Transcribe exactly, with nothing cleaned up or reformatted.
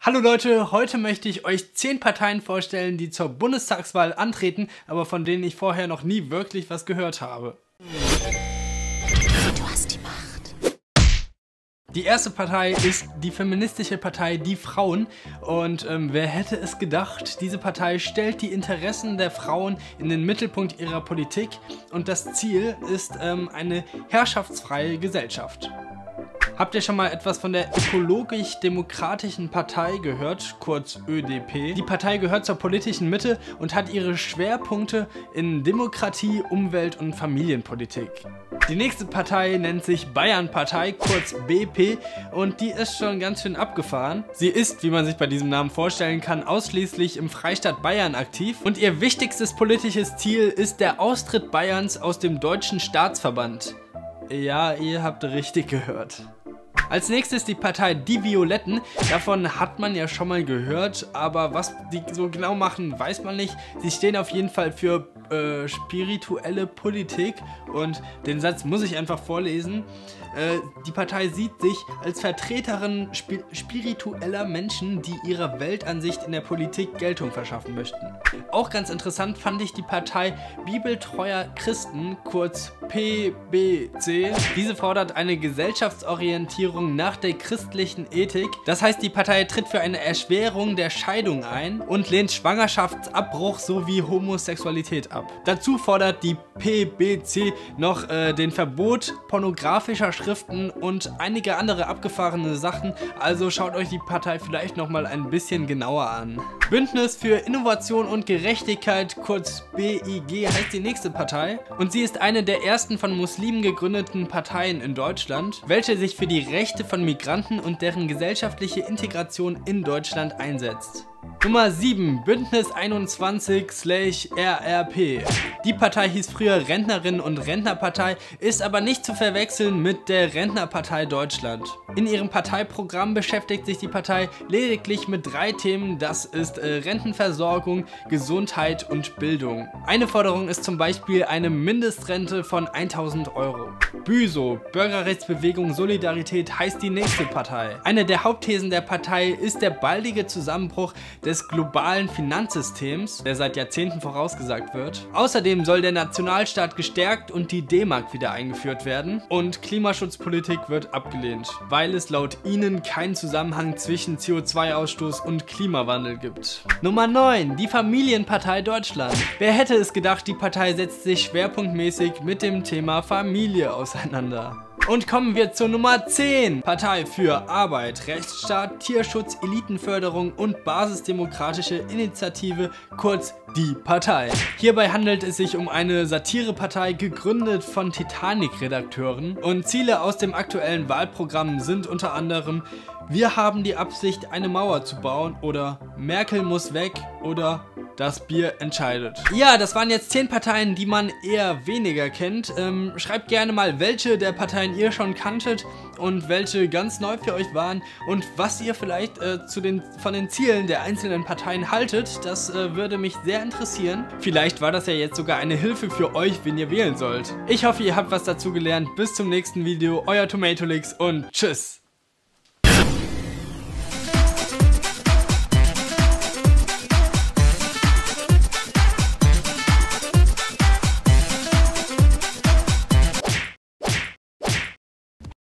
Hallo Leute, heute möchte ich euch zehn Parteien vorstellen, die zur Bundestagswahl antreten, aber von denen ich vorher noch nie wirklich was gehört habe. Du hast die Macht. Die erste Partei ist die feministische Partei Die Frauen und ähm, wer hätte es gedacht, diese Partei stellt die Interessen der Frauen in den Mittelpunkt ihrer Politik und das Ziel ist ähm, eine herrschaftsfreie Gesellschaft. Habt ihr schon mal etwas von der Ökologisch-Demokratischen Partei gehört, kurz Ö D P? Die Partei gehört zur politischen Mitte und hat ihre Schwerpunkte in Demokratie, Umwelt und Familienpolitik. Die nächste Partei nennt sich Bayern-Partei, kurz B P, und die ist schon ganz schön abgefahren. Sie ist, wie man sich bei diesem Namen vorstellen kann, ausschließlich im Freistaat Bayern aktiv und ihr wichtigstes politisches Ziel ist der Austritt Bayerns aus dem Deutschen Staatsverband. Ja, ihr habt richtig gehört. Als nächstes die Partei Die Violetten. Davon hat man ja schon mal gehört, aber was die so genau machen, weiß man nicht. Sie stehen auf jeden Fall für äh, spirituelle Politik und den Satz muss ich einfach vorlesen. Äh, die Partei sieht sich als Vertreterin spi spiritueller Menschen, die ihrer Weltansicht in der Politik Geltung verschaffen möchten. Auch ganz interessant fand ich die Partei Bibeltreuer Christen, kurz P B C. Diese fordert eine Gesellschaftsorientierung nach der christlichen Ethik. Das heißt, die Partei tritt für eine Erschwerung der Scheidung ein und lehnt Schwangerschaftsabbruch sowie Homosexualität ab. Dazu fordert die P B C noch äh, den Verbot pornografischer Schriften und einige andere abgefahrene Sachen, also schaut euch die Partei vielleicht nochmal ein bisschen genauer an. Bündnis für Innovation und Gerechtigkeit, kurz B I G, heißt die nächste Partei und sie ist eine der ersten von Muslimen gegründeten Parteien in Deutschland, welche sich für die Rechte von Migranten und deren gesellschaftliche Integration in Deutschland einsetzt. Nummer sieben, Bündnis einundzwanzig R R P. Die Partei hieß früher Rentnerinnen- und Rentnerpartei, ist aber nicht zu verwechseln mit der Rentnerpartei Deutschland. In ihrem Parteiprogramm beschäftigt sich die Partei lediglich mit drei Themen, das ist äh, Rentenversorgung, Gesundheit und Bildung. Eine Forderung ist zum Beispiel eine Mindestrente von tausend Euro. BÜSO, Bürgerrechtsbewegung Solidarität, heißt die nächste Partei. Eine der Hauptthesen der Partei ist der baldige Zusammenbruch des globalen Finanzsystems, der seit Jahrzehnten vorausgesagt wird. Außerdem soll der Nationalstaat gestärkt und die D-Mark wieder eingeführt werden und Klimaschutzpolitik wird abgelehnt, weil es laut ihnen keinen Zusammenhang zwischen C O zwei Ausstoß und Klimawandel gibt. Nummer neun, die Familienpartei Deutschland. Wer hätte es gedacht, die Partei setzt sich schwerpunktmäßig mit dem Thema Familie auseinander. Und kommen wir zur Nummer zehn. Partei für Arbeit, Rechtsstaat, Tierschutz, Elitenförderung und basisdemokratische Initiative, kurz Die Partei. Hierbei handelt es sich um eine Satirepartei, gegründet von Titanic-Redakteuren. Und Ziele aus dem aktuellen Wahlprogramm sind unter anderem: Wir haben die Absicht, eine Mauer zu bauen oder Merkel muss weg oder Das Bier entscheidet. Ja, das waren jetzt zehn Parteien, die man eher weniger kennt. Ähm, schreibt gerne mal, welche der Parteien ihr schon kanntet und welche ganz neu für euch waren und was ihr vielleicht äh, zu den, von den Zielen der einzelnen Parteien haltet. Das äh, würde mich sehr interessieren. Vielleicht war das ja jetzt sogar eine Hilfe für euch, wen ihr wählen sollt. Ich hoffe, ihr habt was dazu gelernt. Bis zum nächsten Video. Euer Tomatolix und tschüss.